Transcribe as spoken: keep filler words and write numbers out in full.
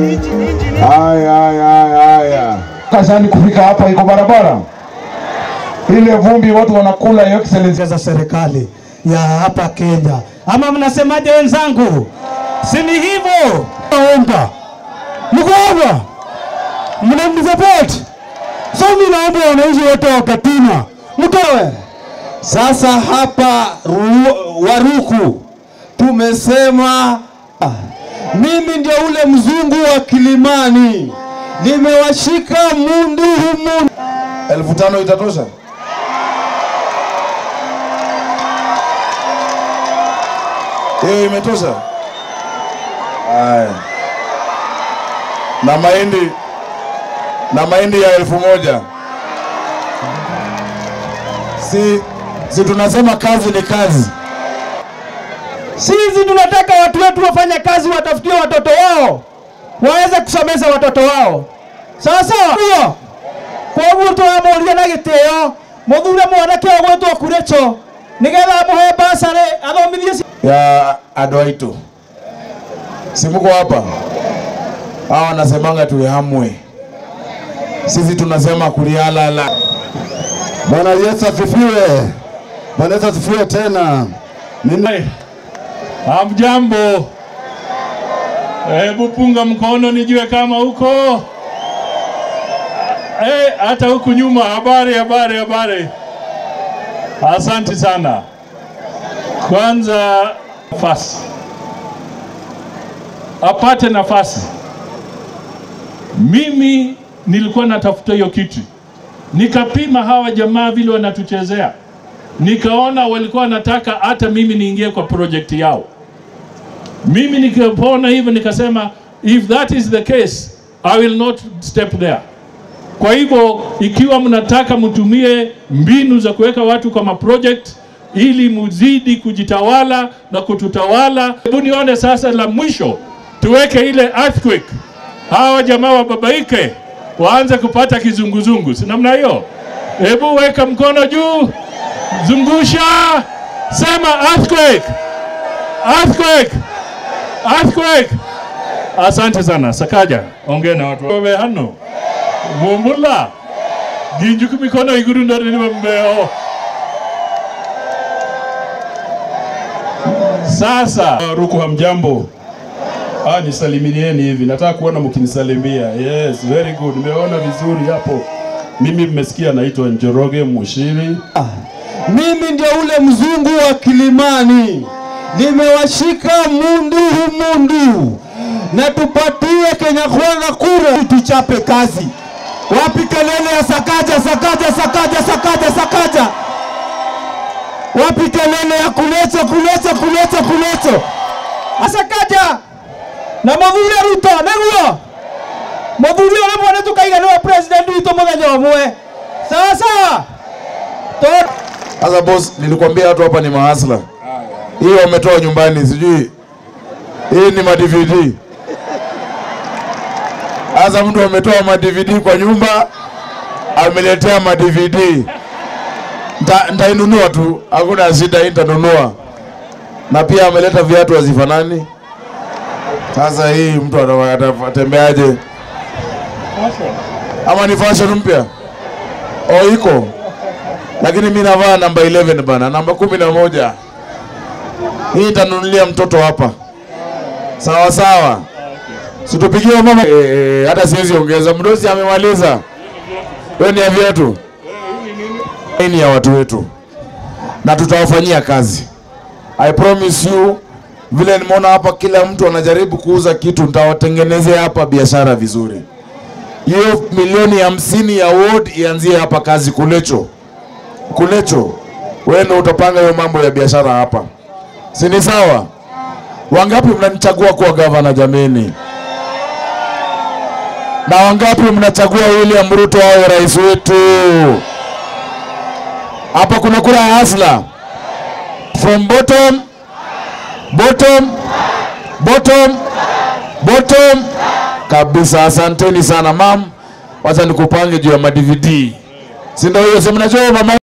Haya haya haya. Kazani kufika hapa iko barabara. Ile vumbi watu wanakula ya excellence za serikali ya hapa Kenya. Ama mnasemaje wenzangu? Si ni hivyo? Naomba. Mkoba. Mnamsupport. So mimi naomba wananchi wote wakatina. Mtoe. Sasa hapa Waruku tumesema mimi ndio ule mzungu wa Kilimani. Nimewashika mundu humu. elfu tano itatosha? Hiyo imetosha? Haya. Na mahindi na mahindi ya elfu moja. Si si tunasema kazi ni kazi. Sisi tunataka watu wetu wafanye kazi, watafutie watoto wao waweze kusomesha watoto wao. Sasa hiyo kwa mtu amoria na giteo mudhure mwanake ogwetwo Kurecho nigetha muhe basare athomithie ya adwaito. Si mko hapa? Hao wanasemanga tuhamwe. Sisi tunasema kulialala. Bwana Yesu asifiwe. Bwana Yesu asifiwe tena. Nini? Hamjambo. Hebu punga mkono nijue kama huko. Eh, hata huku nyuma habari habari habari. Asante sana. Kwanza nafasi. Apate nafasi. Mimi nilikuwa natafuta hiyo kitu. Nikapima hawa jamaa vile wanatuchezea. Nikaona walikuwa nataka hata mimi niingie kwa project yao. Mimi nikapona hivyo nikasema if that is the case I will not step there. Kwa hivyo ikiwa mnataka mtumie mbinu za kuweka watu kama project ili muzidi kujitawala na kututawala, hebu nione sasa la mwisho tuweke ile earthquake. Hawa jamaa wababaike waanze kupata kizunguzungu. Si namna hiyo? Hebu weka mkono juu. Zungusha. Sema earthquake. Earthquake. Earthquake. Asante sana. Sakaja. Ongea na watu. Wewe hano. Mumbula. Ginjuku mikono iguru ndani mbeo. Sasa Ruku hamjambo. Ah, nisalimieni hivi. Nataka kuona mkinisalimia. Yes, very good. Nimeona vizuri hapo. Mimi mmesikia naitwa Njoroge Mushiri. Ah, mimi ndio ule mzungu wa Kilimani. Nimewashika mundu humundu. Na tupatie Kenya Kwanza kura tuchape kazi. Wapi kelele ya Sakaja, Sakaja, Sakaja, Sakaja, Sakaja? Wapi kelele ya Kulecho, Kulecho, Kulecho, Kulecho? Asakaja na Mudhure Ruto neguo Mudhure ole mwana tukaiga no president wito muthenya omwe. Sasa Sasa boss, nilikwambia watu hapa ni mahasla. Hiyo wametoa nyumbani sijui. Hii ni ma D V D. Sasa mtu ametoa ma D V D kwa nyumba ameletea ma D V D. Nitainunua tu, hakuna shida, nitanunua. Na pia ameleta viatu hazifanani. Sasa hii mtu atatembeaje? Ama ni fashion mpya? Oh, iko. Lakini mimi navaa namba eleven bana, namba kumi na moja. Hii itanunulia mtoto hapa. Sawa sawa. Situpigie mama. Eh, hata siwezi ongeza. Mdosi amemaliza. Wewe ni ya viatu. Hii ni ya watu wetu. Na tutawafanyia kazi. I promise you, vile nimeona hapa kila mtu anajaribu kuuza kitu, nitawatengenezea hapa biashara vizuri. Hiyo milioni hamsini ya ward ianzie hapa kazi Kulecho. Kulecho. Wewe ndio utapanga hiyo mambo ya biashara hapa. Si ni sawa? Wangapi mnanichagua kuwa governor jameni? Na wangapi mnachagua William Ruto awe rais wetu? Hapa kuna kura ya hasla. From bottom, bottom, bottom, bottom. Kabisa, asanteni sana mam. Wacha nikupange juu ya ma D V D. Si ndio hiyo, si mnajua mama?